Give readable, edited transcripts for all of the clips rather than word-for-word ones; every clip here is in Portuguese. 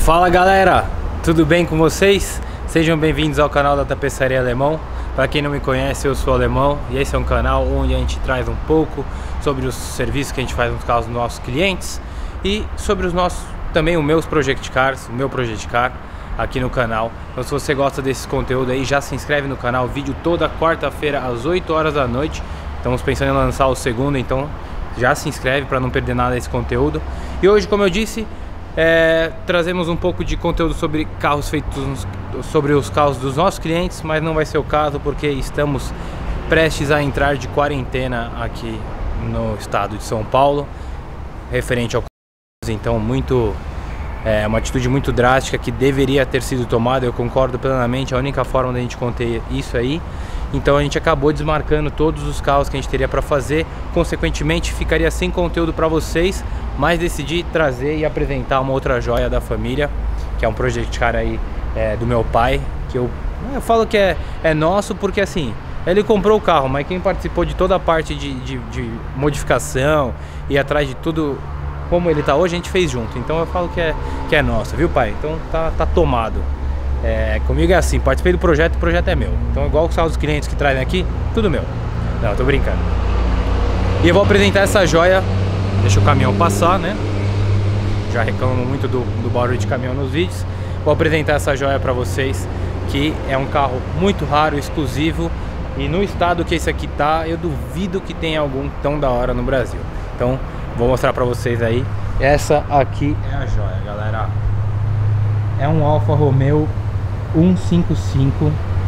Fala galera, tudo bem com vocês? Sejam bem-vindos ao canal da Tapeçaria Alemão. Para quem não me conhece, eu sou o Alemão e esse é um canal onde a gente traz um pouco sobre os serviços que a gente faz nos carros dos nossos clientes e sobre os nossos, também os meus Project Cars, o meu Project Car aqui no canal. Então se você gosta desse conteúdo aí, já se inscreve no canal, vídeo toda quarta-feira às 8 horas da noite. Estamos pensando em lançar o segundo, então já se inscreve para não perder nada desse conteúdo. E hoje, como eu disse, trazemos um pouco de conteúdo sobre carros feitos, sobre os carros dos nossos clientes, mas não vai ser o caso porque estamos prestes a entrar de quarentena aqui no estado de São Paulo, referente ao coronavírus. Então uma atitude muito drástica que deveria ter sido tomada. Eu concordo plenamente, a única forma da gente conter isso aí. Então a gente acabou desmarcando todos os carros que a gente teria para fazer, consequentemente ficaria sem conteúdo para vocês, mas decidi trazer e apresentar uma outra joia da família, que é um Project Car aí do meu pai, que eu falo que é nosso porque assim, ele comprou o carro, mas quem participou de toda a parte de modificação e atrás de tudo como ele tá hoje, a gente fez junto. Então eu falo que é nosso, viu pai? Então tá tomado. Comigo é assim, participei do projeto, o projeto é meu. Então igual os carros dos clientes que trazem aqui, tudo meu. Não, tô brincando. E eu vou apresentar essa joia. Deixa o caminhão passar, né? Já reclamo muito do barulho de caminhão nos vídeos. Vou apresentar essa joia pra vocês, que é um carro muito raro, exclusivo. E no estado que esse aqui tá, eu duvido que tenha algum tão da hora no Brasil. Então vou mostrar pra vocês aí. Essa aqui é a joia, galera. É um Alfa Romeo 155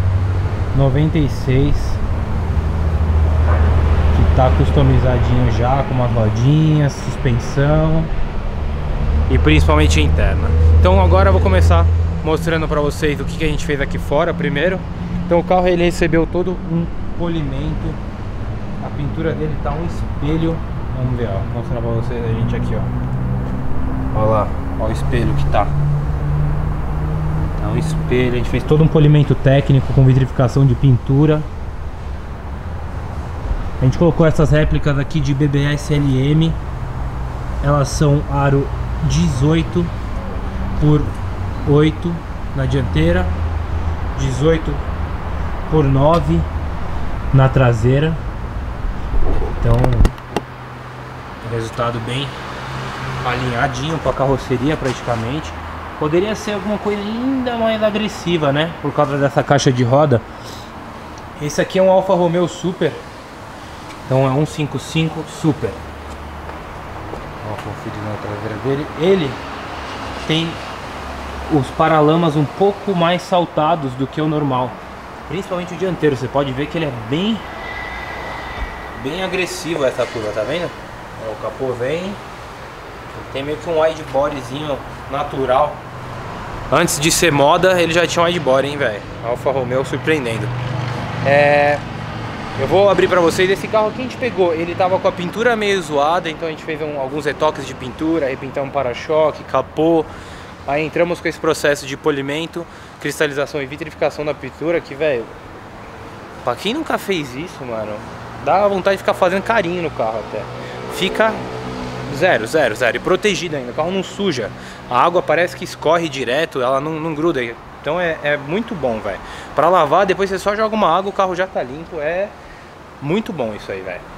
96, que tá customizadinho já, com umas rodinhas, suspensão e principalmente interna. Então agora eu vou começar mostrando pra vocês o que a gente fez aqui fora primeiro. Então o carro ele recebeu todo um polimento, a pintura dele tá um espelho. Vamos ver, ó, vou mostrar pra vocês a gente aqui, ó. Olha lá, ó o espelho que tá. É um espelho, a gente fez todo um polimento técnico com vitrificação de pintura. A gente colocou essas réplicas aqui de BBS LM. Elas são aro 18 por 8 na dianteira, 18 por 9 na traseira. Então resultado bem alinhadinho com a carroceria praticamente. Poderia ser alguma coisa ainda mais agressiva, né? Por causa dessa caixa de roda. Esse aqui é um Alfa Romeo Super. Então é 155 Super. Vamos conferir na traseira dele. Ele tem os paralamas um pouco mais saltados do que o normal, principalmente o dianteiro. Você pode ver que ele é bem agressivo essa curva, tá vendo? O capô vem, tem meio que um widebodyzinho natural. Antes de ser moda, ele já tinha um widebody, hein, velho? Alfa Romeo surpreendendo. Eu vou abrir pra vocês. Esse carro que a gente pegou, ele tava com a pintura meio zoada, então a gente fez alguns retoques de pintura, repintamos para-choque, capô. Aí entramos com esse processo de polimento, cristalização e vitrificação da pintura, que, velho, pra quem nunca fez isso, mano, dá vontade de ficar fazendo carinho no carro até. Fica zero. E protegido ainda, o carro não suja. A água parece que escorre direto, ela não gruda. Então é muito bom, velho. Pra lavar, depois você só joga uma água, o carro já tá limpo. É muito bom isso aí, velho.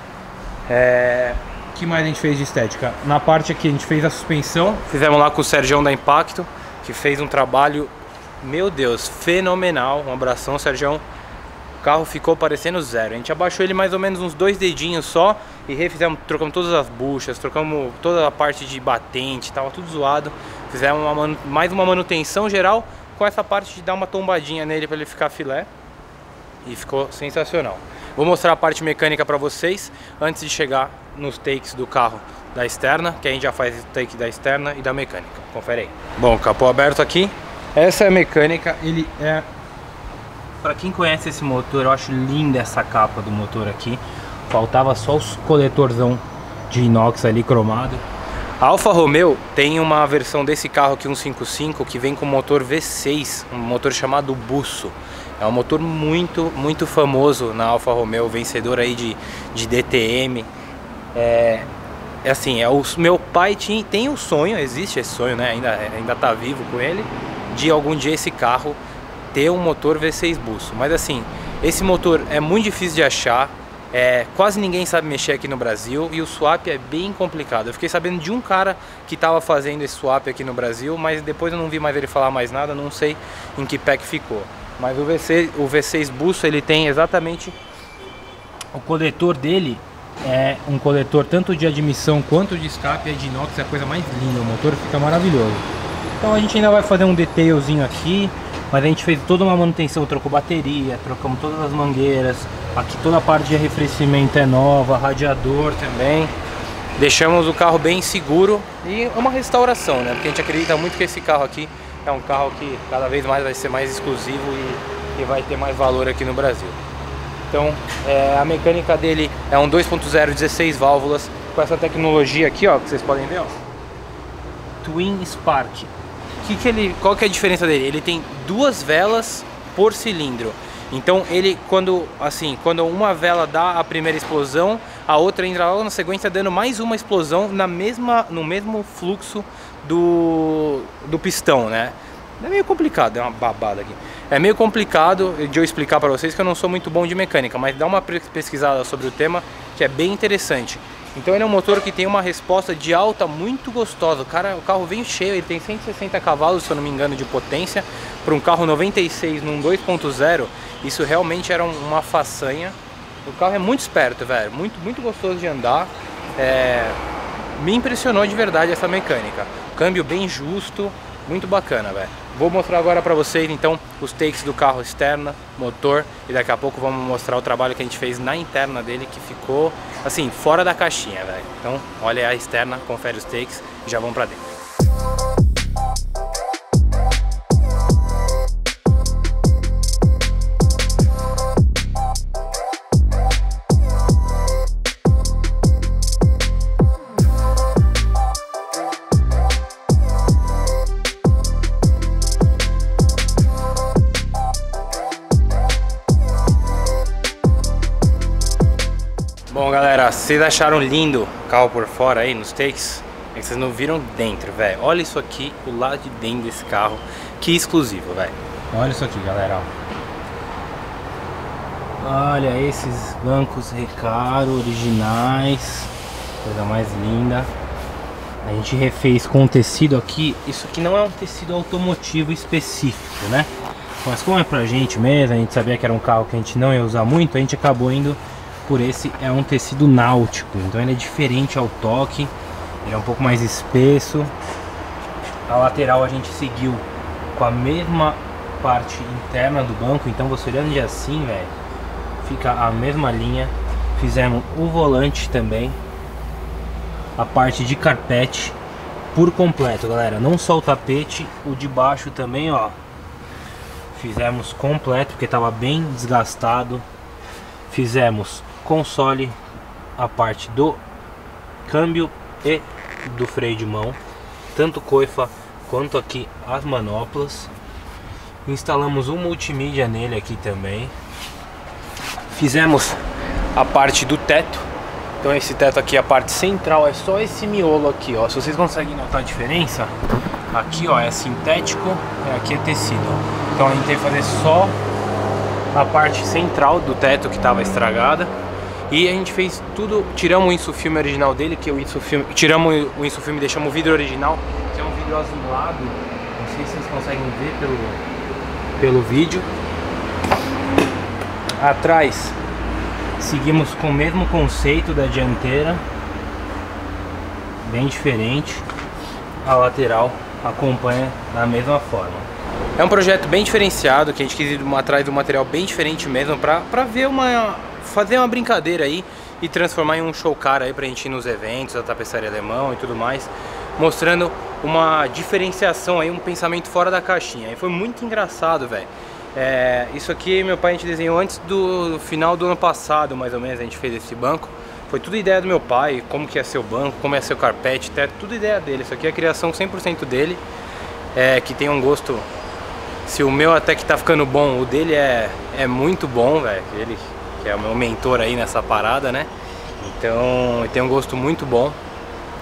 O que mais a gente fez de estética? Na parte aqui a gente fez a suspensão. Fizemos lá com o Sergião da Impacto, que fez um trabalho, meu Deus, fenomenal. Um abração, Sergião. O carro ficou parecendo zero. A gente abaixou ele mais ou menos uns 2 dedinhos só e refizemos, trocamos todas as buchas, trocamos toda a parte de batente, tava tudo zoado. Fizemos mais uma manutenção geral com essa parte de dar uma tombadinha nele para ele ficar filé. E ficou sensacional. Vou mostrar a parte mecânica para vocês antes de chegar nos takes do carro da externa, que a gente já faz o take da externa e da mecânica. Confere aí. Bom, capô aberto aqui. Essa é a mecânica, ele é... Pra quem conhece esse motor, eu acho linda essa capa do motor aqui. Faltava só os coletorzão de inox ali cromado. A Alfa Romeo tem uma versão desse carro aqui, 155, que vem com motor V6, um motor chamado Busso. É um motor muito famoso na Alfa Romeo, vencedor aí de DTM. é assim, meu pai tem o sonho, existe esse sonho, né? Ainda tá vivo com ele, de algum dia esse carro ter um motor V6 buço. Mas assim, esse motor é muito difícil de achar, quase ninguém sabe mexer aqui no Brasil e o swap é bem complicado. Eu fiquei sabendo de um cara que estava fazendo esse swap aqui no Brasil, mas depois eu não vi mais ele falar mais nada, não sei em que pé que ficou. Mas o V6 buço, ele tem exatamente o coletor dele. É um coletor tanto de admissão quanto de escape, é de inox, é a coisa mais linda, o motor fica maravilhoso. Então a gente ainda vai fazer um detailzinho aqui, mas a gente fez toda uma manutenção, trocou bateria, trocamos todas as mangueiras, aqui toda a parte de arrefecimento é nova, radiador também. Deixamos o carro bem seguro e é uma restauração, né? Porque a gente acredita muito que esse carro aqui é um carro que cada vez mais vai ser mais exclusivo e vai ter mais valor aqui no Brasil. Então a mecânica dele é um 2.0 16 válvulas com essa tecnologia aqui, ó, que vocês podem ver, ó, Twin Spark. Qual que é a diferença dele? Ele tem 2 velas por cilindro. Então ele, quando uma vela dá a primeira explosão, a outra entra logo na sequência dando mais uma explosão no mesmo fluxo do pistão, né? É meio complicado, é uma babada aqui. É meio complicado de eu explicar para vocês que eu não sou muito bom de mecânica, mas dá uma pesquisada sobre o tema que é bem interessante. Então ele é um motor que tem uma resposta de alta muito gostosa. O carro vem cheio, ele tem 160 cavalos, se eu não me engano, de potência. Para um carro 96 num 2.0, isso realmente era uma façanha. O carro é muito esperto, velho, muito gostoso de andar. Me impressionou de verdade essa mecânica. Câmbio bem justo, muito bacana, velho. Vou mostrar agora pra vocês então os takes do carro externa, motor, e daqui a pouco vamos mostrar o trabalho que a gente fez na interna dele, que ficou assim, fora da caixinha, velho. Então olha a externa, confere os takes e já vamos pra dentro. Bom, galera, vocês acharam lindo o carro por fora aí nos takes? É que vocês não viram dentro, velho. Olha isso aqui, o lado de dentro desse carro. Que exclusivo, velho. Olha isso aqui, galera. Olha esses bancos Recaro originais. Coisa mais linda. A gente refez com um tecido aqui. Isso aqui não é um tecido automotivo específico, né? Mas como é pra gente mesmo, a gente sabia que era um carro que a gente não ia usar muito, a gente acabou indo por esse. É um tecido náutico, então ele é diferente ao toque, ele é um pouco mais espesso. A lateral a gente seguiu com a mesma parte interna do banco, então você olhando de assim, velho, fica a mesma linha. Fizemos o volante também, a parte de carpete por completo, galera, não só o tapete, o de baixo também, ó, fizemos completo porque estava bem desgastado. Fizemos console, a parte do câmbio e do freio de mão, tanto coifa quanto aqui as manoplas. Instalamos um multimídia nele aqui também. Fizemos a parte do teto. Então esse teto aqui, a parte central, é só esse miolo aqui, ó. Se vocês conseguem notar a diferença, aqui ó é sintético, aqui é tecido. Então a gente tem que fazer só a parte central do teto que estava estragada. E a gente fez tudo, tiramos o insufilme original dele, que o insufilme, tiramos o insufilme e deixamos o vidro original, que é um vidro azulado. Não sei se vocês conseguem ver pelo vídeo. Atrás seguimos com o mesmo conceito da dianteira, bem diferente. A lateral acompanha da mesma forma. É um projeto bem diferenciado, que a gente quis ir atrás de um material bem diferente mesmo, pra fazer uma brincadeira aí e transformar em um show car aí pra gente ir nos eventos da Tapeçaria Alemão e tudo mais, mostrando uma diferenciação aí, um pensamento fora da caixinha. E foi muito engraçado, velho. Isso aqui meu pai a gente desenhou antes do final do ano passado, mais ou menos. A gente fez esse banco, foi tudo ideia do meu pai, como que ia ser o banco, como ia ser o carpete, teto, tudo ideia dele. Isso aqui é a criação 100% dele, que tem um gosto. Se o meu até que tá ficando bom, o dele é muito bom, velho. Ele que é o meu mentor aí nessa parada, né? Então tem um gosto muito bom.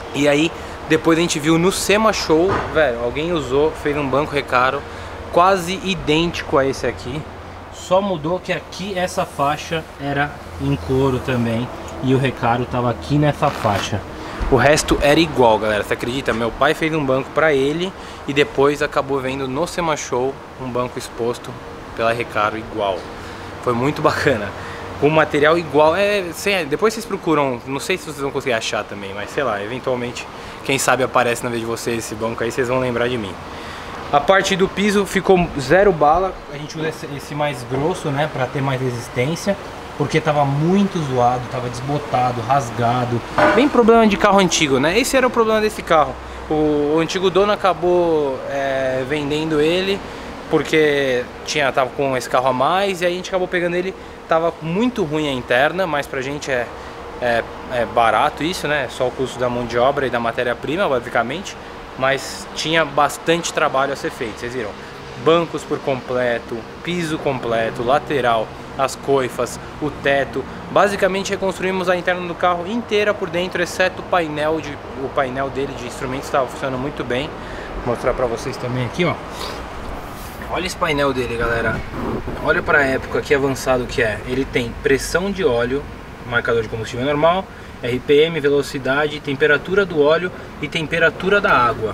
E aí depois a gente viu no SEMA Show, velho, alguém usou, fez um banco Recaro quase idêntico a esse aqui. Só mudou que aqui essa faixa era em couro também e o Recaro tava aqui nessa faixa. O resto era igual, galera, você acredita? Meu pai fez um banco pra ele e depois acabou vendo no SEMA Show um banco exposto pela Recaro igual. Foi muito bacana. Com material igual, depois vocês procuram, não sei se vocês vão conseguir achar também, mas sei lá, eventualmente, quem sabe aparece na vez de vocês esse banco aí, vocês vão lembrar de mim. A parte do piso ficou 0 bala, a gente usa esse mais grosso, né, pra ter mais resistência. Porque tava muito zoado, tava desbotado, rasgado. Bem problema de carro antigo, né? Esse era o problema desse carro. O antigo dono acabou vendendo ele porque tava com esse carro a mais. E aí a gente acabou pegando ele. Tava muito ruim a interna, mas pra gente é barato isso, né? Só o custo da mão de obra e da matéria-prima, basicamente. Mas tinha bastante trabalho a ser feito, vocês viram? Bancos por completo, piso completo, lateral, as coifas, o teto. Basicamente reconstruímos a interna do carro inteira por dentro, exceto o painel dele de instrumentos estava funcionando muito bem. Vou mostrar pra vocês também aqui, ó. Olha esse painel dele, galera. Olha pra época que avançado que é. Ele tem pressão de óleo, marcador de combustível normal, RPM, velocidade, temperatura do óleo e temperatura da água.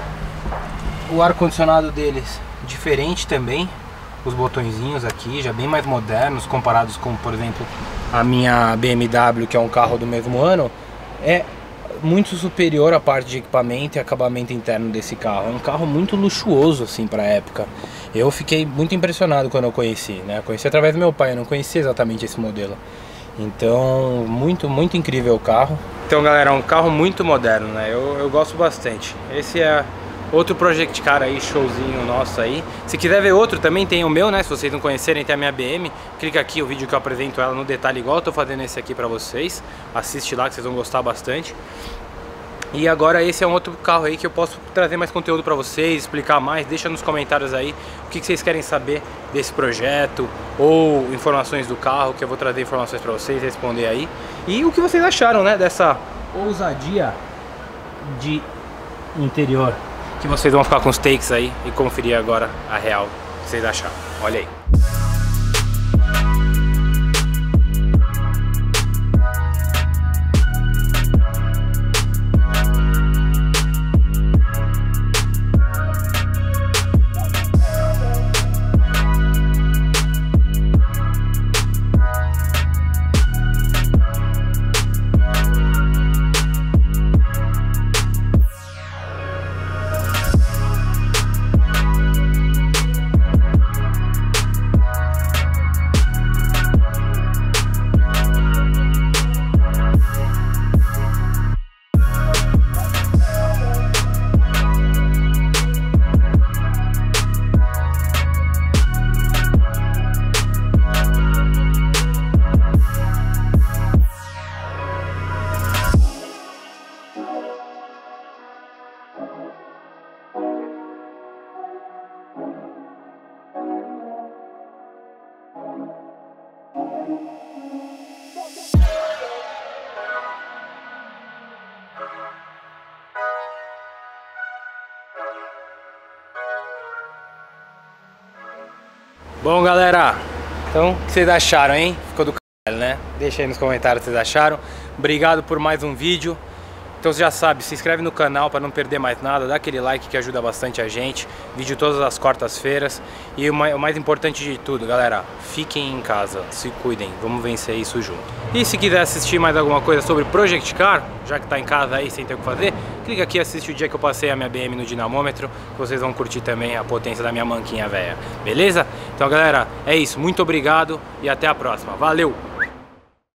O ar-condicionado deles diferente também, os botõezinhos aqui já bem mais modernos comparados com, por exemplo, a minha BMW, que é um carro do mesmo ano. É muito superior a parte de equipamento e acabamento interno desse carro. É um carro muito luxuoso assim para a época. Eu fiquei muito impressionado quando eu conheci, né? Eu conheci através do meu pai, eu não conhecia exatamente esse modelo. Então, muito incrível o carro. Então, galera, é um carro muito moderno, né? Eu gosto bastante. Esse é outro Project Car aí, showzinho nosso aí. Se quiser ver outro, também tem o meu, né? Se vocês não conhecerem, tem a minha BM. Clica aqui, o vídeo que eu apresento ela no detalhe, igual eu tô fazendo esse aqui pra vocês. Assiste lá que vocês vão gostar bastante. E agora esse é um outro carro aí que eu posso trazer mais conteúdo pra vocês, explicar mais. Deixa nos comentários aí o que vocês querem saber desse projeto, ou informações do carro, que eu vou trazer informações pra vocês, responder aí. E o que vocês acharam, né, dessa ousadia de interior, que vocês vão ficar com os takes aí e conferir agora a real que vocês acharam. Olha aí. Bom, galera, então o que vocês acharam, hein? Ficou do caralho, né? Deixa aí nos comentários o que vocês acharam. Obrigado por mais um vídeo. Então você já sabe, se inscreve no canal para não perder mais nada, dá aquele like que ajuda bastante a gente. Vídeo todas as quartas-feiras. E o mais importante de tudo, galera, fiquem em casa, se cuidem, vamos vencer isso junto. E se quiser assistir mais alguma coisa sobre Project Car, já que tá em casa aí sem ter o que fazer, clica aqui e assiste o dia que eu passei a minha BM no dinamômetro, que vocês vão curtir também a potência da minha manquinha velha, beleza? Então, galera, é isso, muito obrigado e até a próxima, valeu!